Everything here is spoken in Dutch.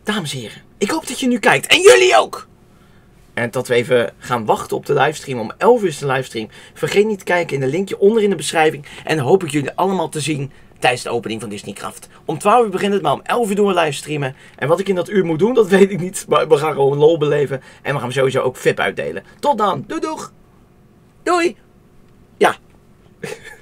dames en heren, ik hoop dat je nu kijkt. En jullie ook! En dat we even gaan wachten op de livestream. Om 11 uur is de livestream. Vergeet niet te kijken in de linkje onder in de beschrijving. En hoop ik jullie allemaal te zien tijdens de opening van Disneycraft. Om 12 uur begint het, maar om 11 uur doen we livestreamen. En wat ik in dat uur moet doen, dat weet ik niet. Maar we gaan gewoon lol beleven. En we gaan sowieso ook VIP uitdelen. Tot dan. Doei doeg. Doei. Ja.